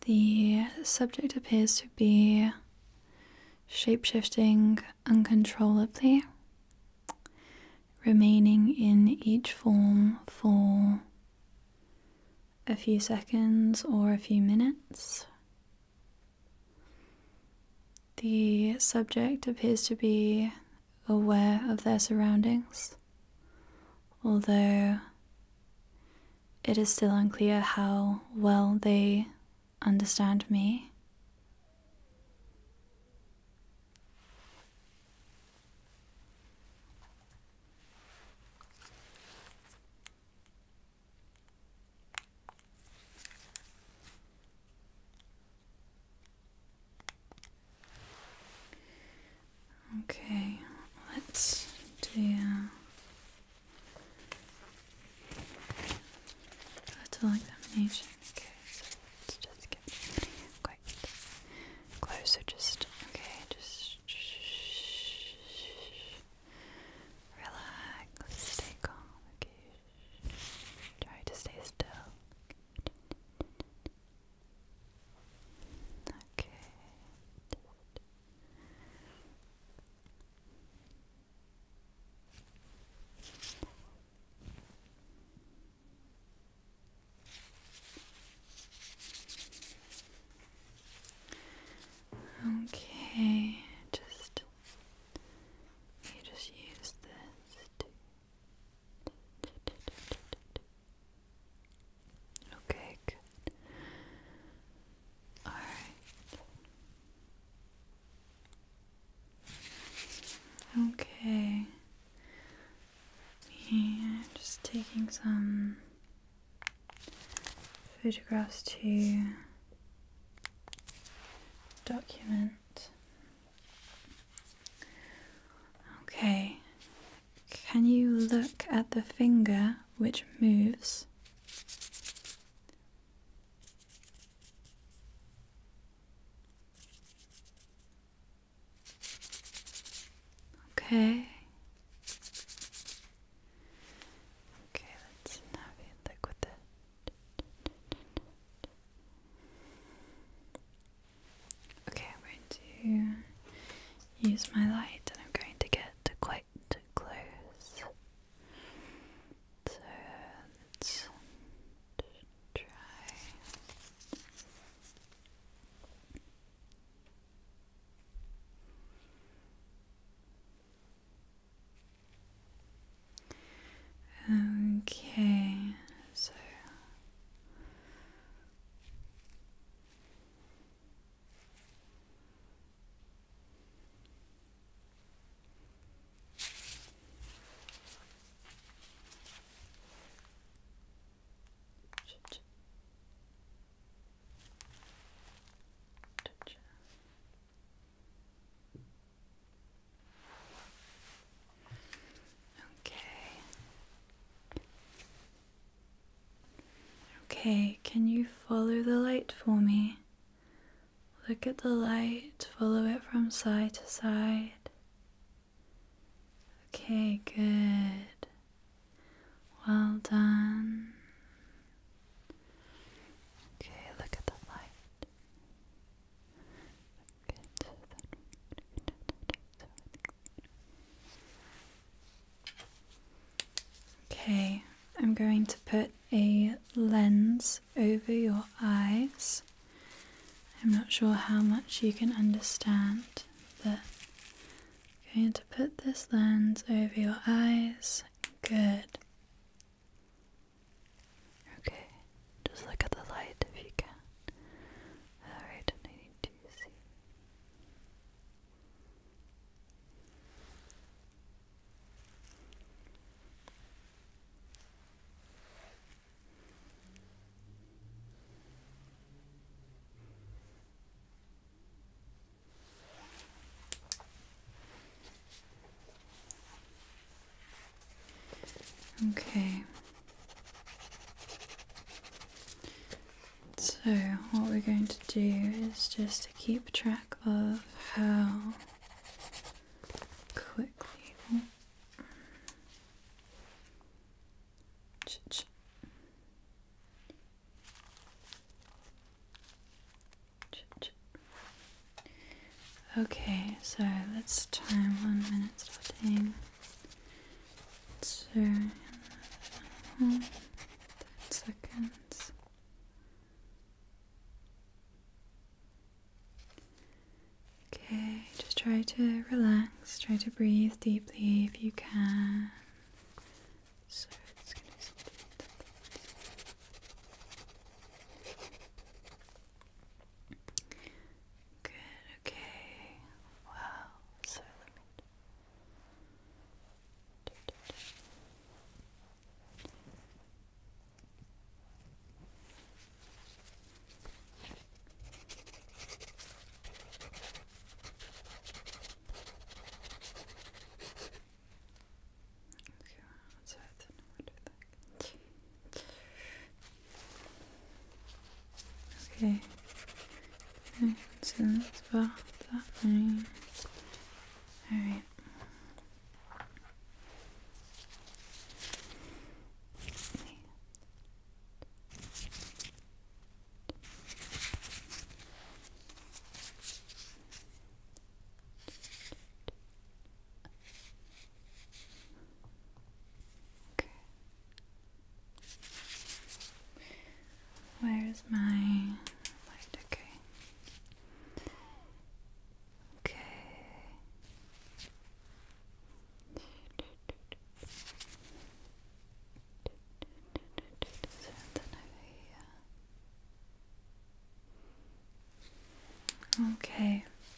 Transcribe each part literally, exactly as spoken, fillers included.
The subject appears to be shape-shifting uncontrollably, remaining in each form for a few seconds or a few minutes. The subject appears to be aware of their surroundings, although it is still unclear how well they understand me. Okay, let's do a little examination. Okay, so let's just get quite close. So just, okay, just relax, stay calm. Okay, try to stay still. Okay. Okay, just you just use this to okay, good. Alright. Okay. Yeah, just taking some photographs to document. Okay, can you look at the finger which moves? Okay. Okay, let's have a look with it. Okay, I'm going to use my light and I'm going to get quite close. So let's try. Okay, so okay, can you follow the light for me? Look at the light, follow it from side to side. Okay, good. Well done. Okay, look at the light. Okay, I'm going to put a lens over your eyes. I'm not sure how much you can understand, but I'm going to put this lens over your eyes. Good. Okay, just look at the light if you can. Alright, I need to see. Okay, so what we're going to do is just to keep track of how quickly oh. Okay, so let's time one minute starting. So, ten seconds. Okay, just try to relax, try to breathe deeply if you can. So it's gonna good, okay. Wow, so let me okay. Okay, so that's about that many. Alright. Okay. Where is my light? Okay. Okay. Something over here. Okay.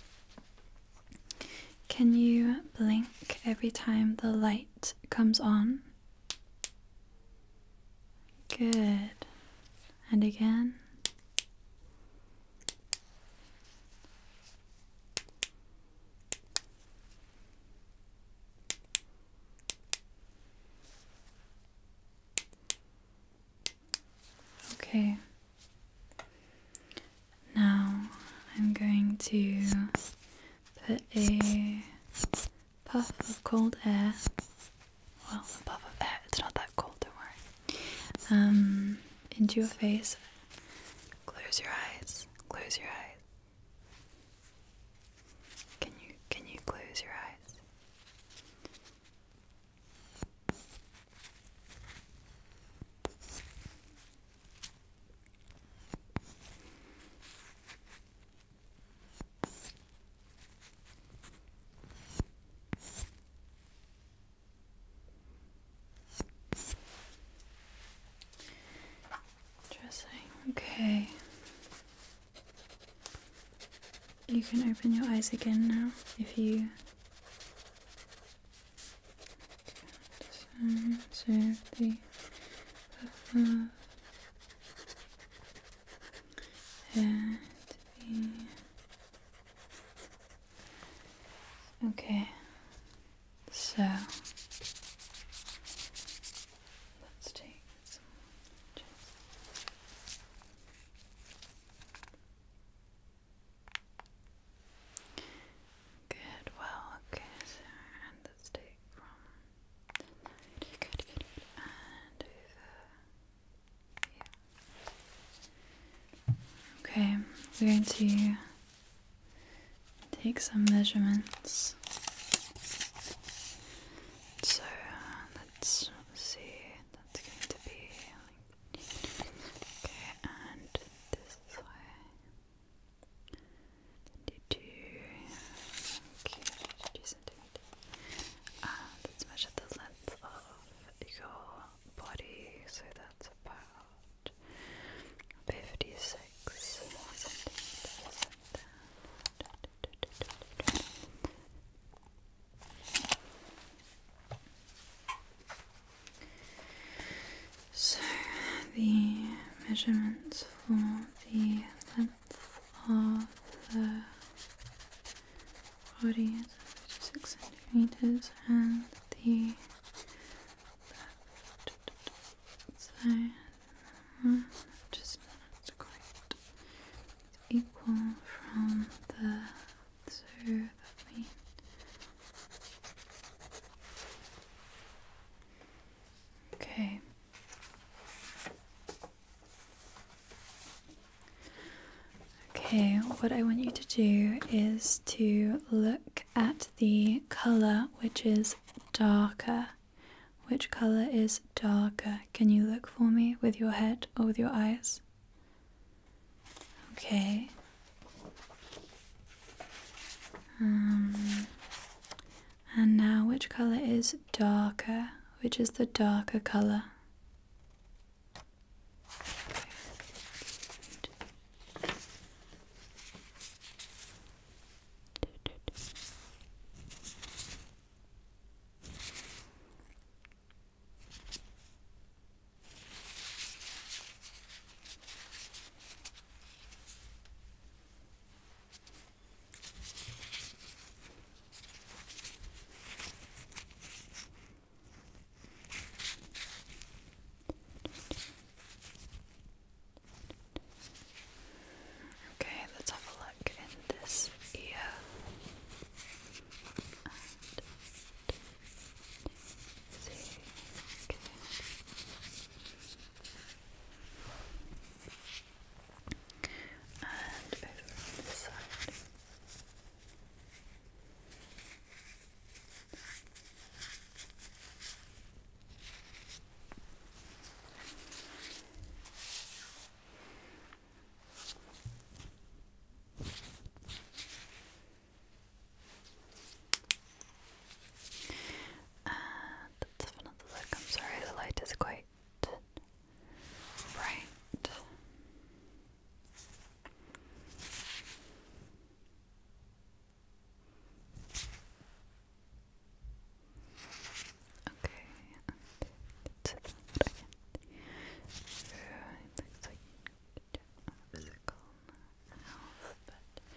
Can you blink every time the light comes on? Good. And again. Okay. Now I'm going to put a puff of cold air. Well, a puff of air. It's not that cold, don't worry. Um, into your face. Close your eyes. Close your eyes. Can you can you close your eyes? Interesting. Okay. You can open your eyes again now if you so, so the puff of air to be okay. So let's take some. Good, well, okay, so and let's take from the light, good, good, good, and over here. Okay, we're going to take some measurements. So let's see, that's going to be like, okay, and this way. twenty-two, okay, twenty-two centimeters. And let's measure the length of your body, so that's about fifty-six centimeters. So the measurements for the length of the body is fifty-six centimeters, and the left side uh, just not quite equal from the so that means okay. Okay, Okay, what I want you to do is to look at the colour which is darker. Which colour is darker? Can you look for me with your head or with your eyes? Okay. Um, and now which colour is darker? Which is the darker colour? Okay, let's have a look in this ear. And see. Okay. And over on this side. Let's have another look. I'm sorry, the light is quite bright. Okay, okay. So it looks like physical health, but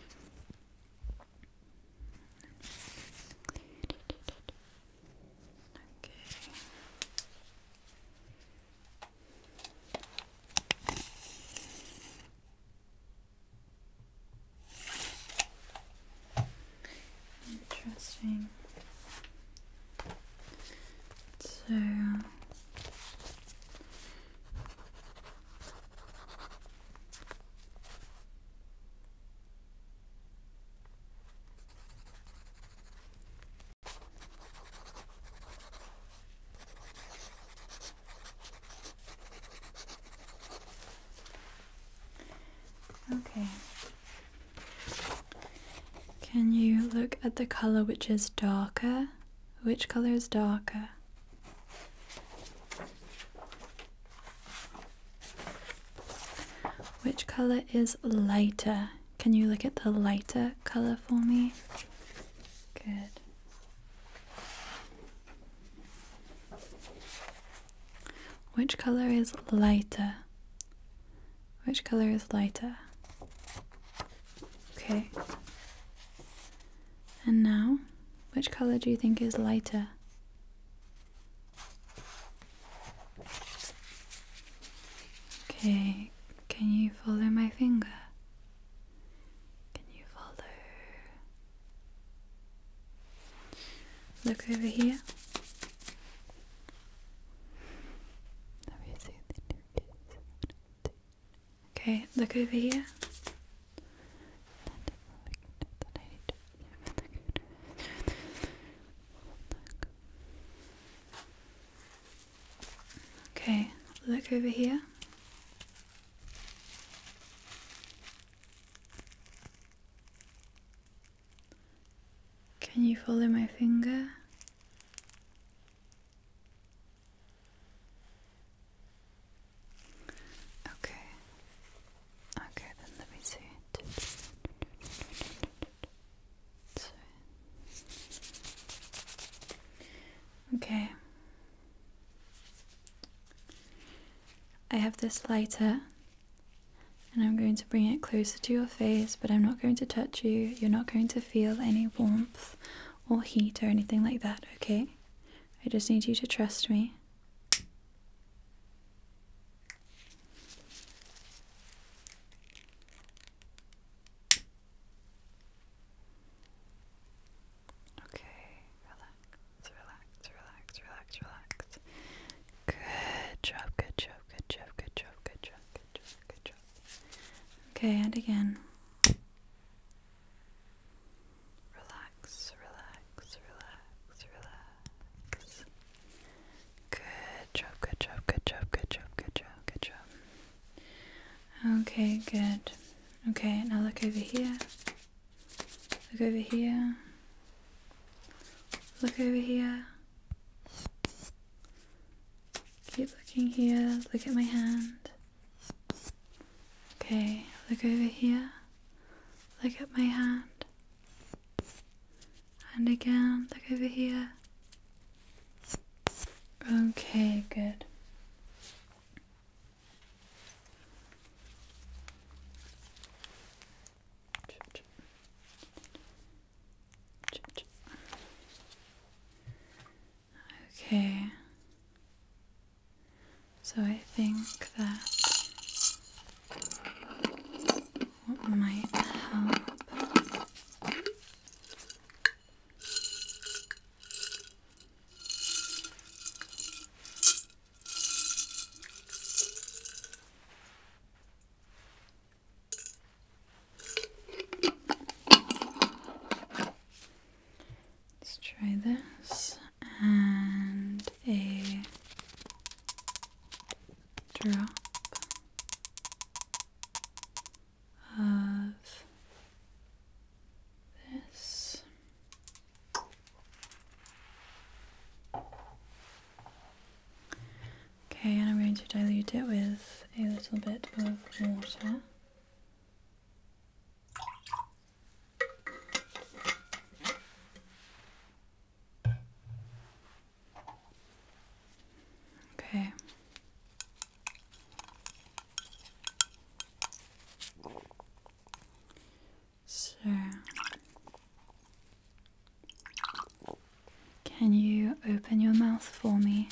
okay. Interesting. So okay. Can you look at the color which is darker? Which color is darker? Which color is lighter? Can you look at the lighter color for me? Good. Which color is lighter? Which color is lighter? Okay. And now, which color do you think is lighter? Okay, can you follow my finger? Can you follow? Look over here. Okay, look over here. Okay, look over here. Can you follow my finger? Okay. Okay, then let me see. So. Okay. I have this lighter and I'm going to bring it closer to your face, but I'm not going to touch you. You're not going to feel any warmth or heat or anything like that, okay? I just need you to trust me. Okay, relax, relax, relax, relax, relax. Good job, good job, good job, good job, good job, good job, good job. Okay, and again. Okay, good. Okay, now look over here. Look over here. Look over here. Keep looking here. Look at my hand. Okay, look over here. Look at my hand. And again, look over here. Okay, good. Okay. So I think that what might help let's try this and a drop of this. Okay, and I'm going to dilute it with a little bit of water. Okay. So, can you open your mouth for me?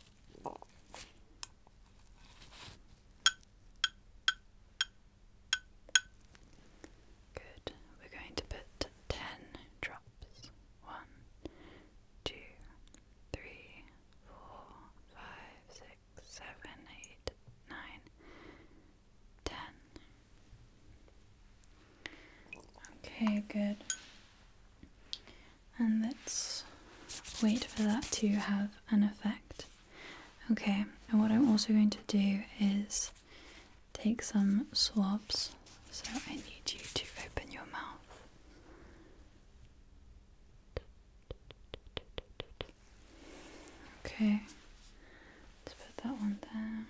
Good. We're going to put ten drops. One, two, three, four, five, six, seven, eight, nine, ten. Okay, good. And let's wait for that to have an effect. Okay, and what I'm also going to do is take some swabs. So I need you to open your mouth. Okay, let's put that one there.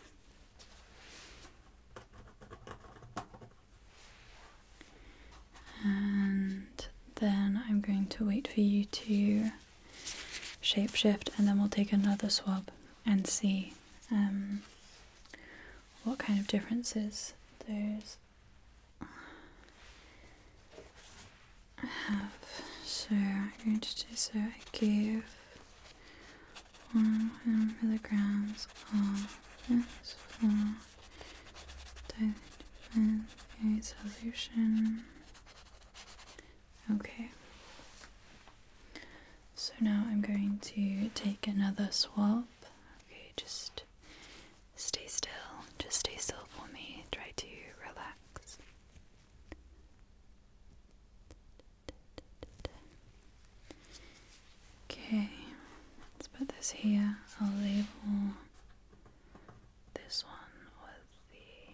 And then I'm going to wait for you to shapeshift, and then we'll take another swab and see um, what kind of differences those have. So I'm going to do so. I give one milligrams of this for diluted a solution. Okay. So now I'm going to take another swab. Okay, just stay still. Just stay still for me. Try to relax. Okay, let's put this here. I'll label this one with the...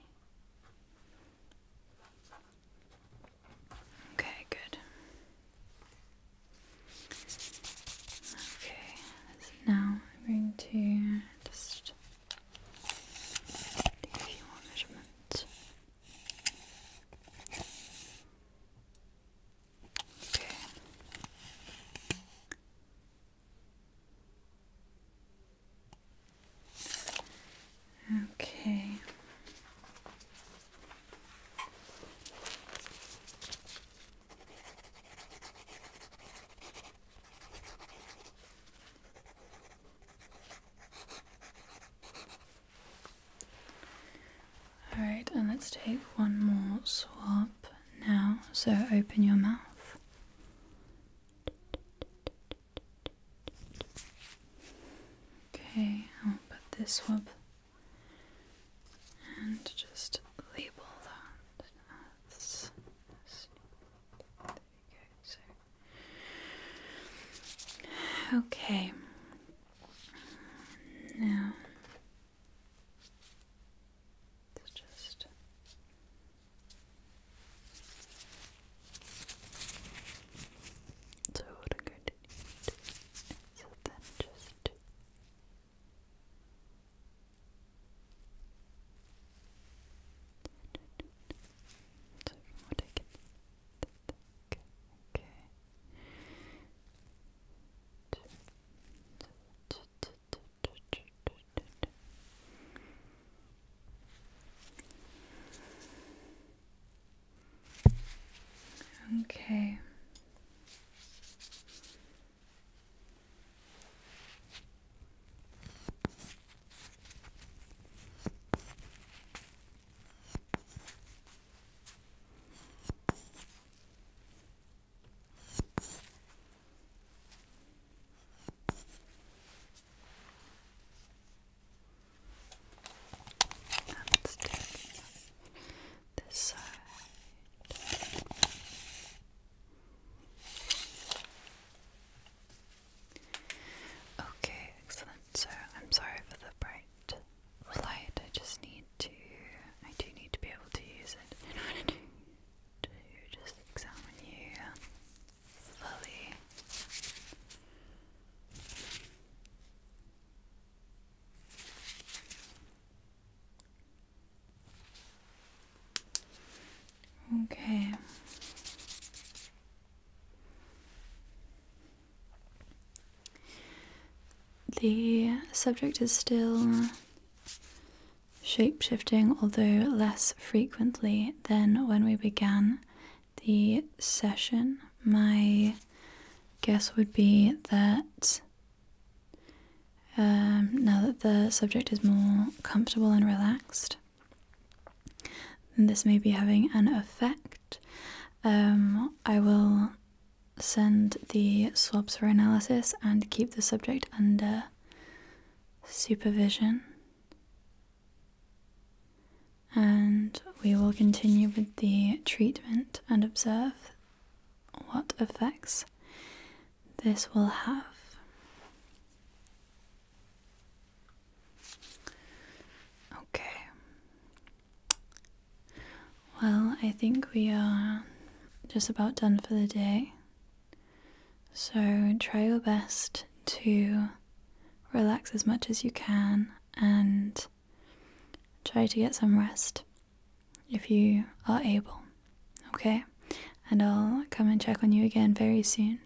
Okay, good. Okay, now I'm going to just take a few more measurements. Okay. Okay. Alright, and let's take one more swab now. So open your mouth. Okay, I'll put this swab and just label that as, there we go. So, okay, now let's just Okay. Let's do this side. Okay, excellent. So I'm sorry for the bright light. I just need to, I do need to be able to use it in order to, to just examine you fully. Okay. The subject is still shape-shifting, although less frequently than when we began the session. My guess would be that um, now that the subject is more comfortable and relaxed, then this may be having an effect. Um, I will send the swabs for analysis and keep the subject under supervision, and we will continue with the treatment and observe what effects this will have. Okay. Well, I think we are just about done for the day. So try your best to relax as much as you can and try to get some rest if you are able, okay? And I'll come and check on you again very soon.